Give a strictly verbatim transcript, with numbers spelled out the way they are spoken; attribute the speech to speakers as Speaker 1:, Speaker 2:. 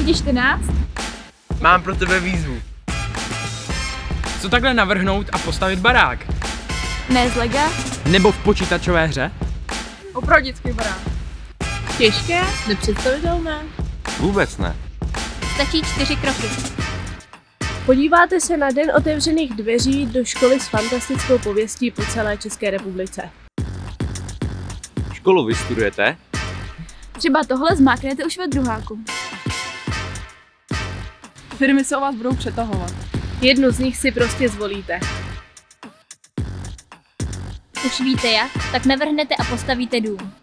Speaker 1: ti čtrnáct?
Speaker 2: Mám pro tebe výzvu.
Speaker 3: Co takhle navrhnout a postavit barák?
Speaker 1: Ne z lega?
Speaker 3: Nebo v počítačové hře?
Speaker 1: Opravdický barák.
Speaker 4: Těžké? Nepředstavitelné?
Speaker 2: Vůbec ne.
Speaker 1: Stačí čtyři kroky.
Speaker 4: Podíváte se na Den otevřených dveří do školy s fantastickou pověstí po celé České republice.
Speaker 2: Školu vystudujete?
Speaker 1: Třeba tohle zmáknete už ve druháku.
Speaker 4: Firmy se o vás budou přetahovat. Jednu z nich si prostě zvolíte.
Speaker 1: Už víte jak, tak navrhnete a postavíte dům.